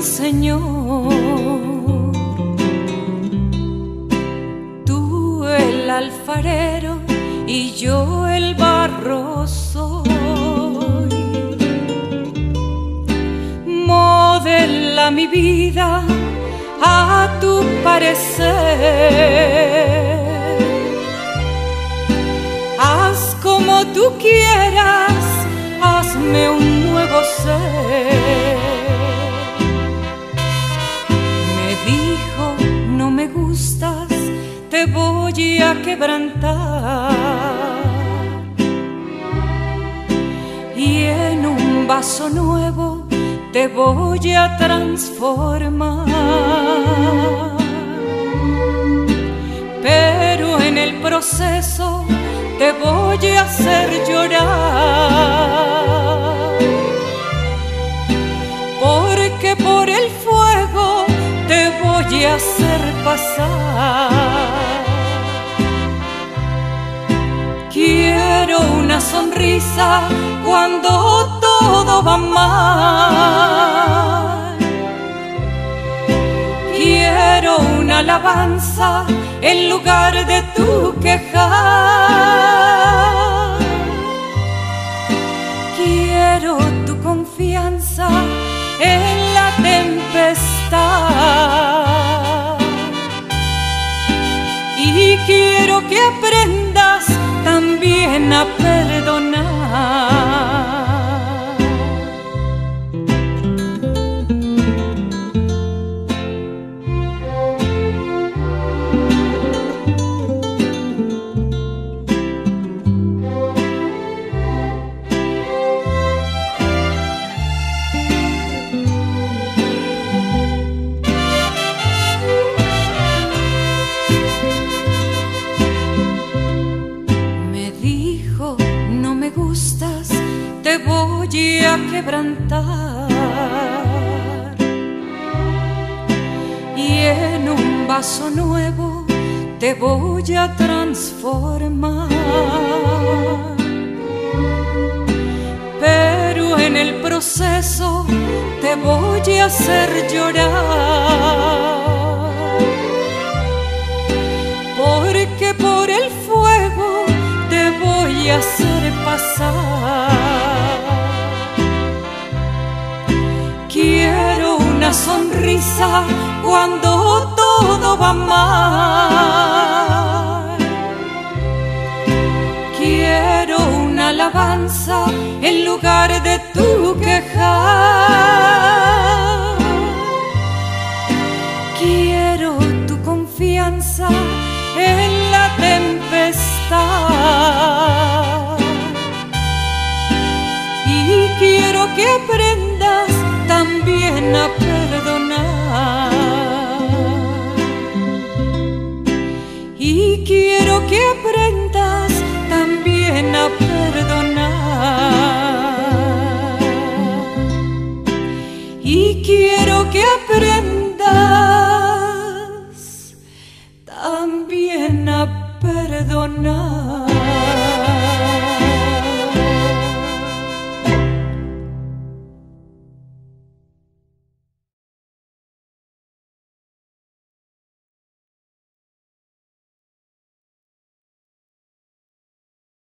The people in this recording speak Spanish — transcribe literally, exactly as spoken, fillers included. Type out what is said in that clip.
Señor. Tú el alfarero y yo el barro soy. Modela mi vida a tu parecer. Haz como tú quieras, hazme un nuevo ser. No me gustas, te voy a quebrantar y en un vaso nuevo te voy a transformar. Pero en el proceso te voy a hacer llorar, porque por el fuego te voy a hacer pasar. Quiero una sonrisa cuando todo va mal. Quiero una alabanza en lugar de tu quejar. Quiero tu confianza en la tempestad. Y quiero que aprendas también a perdonar. Te voy a quebrantar y en un vaso nuevo te voy a transformar. Pero en el proceso te voy a hacer llorar, porque por el fuego te voy a hacer pasar. Quiero una sonrisa cuando todo va mal. Quiero una alabanza en lugar de tu quejar. Quiero tu confianza en la tempestad. Y quiero que aprendas también a perdonar. Y quiero que aprendas también a perdonar. Y quiero que aprendas también a perdonar.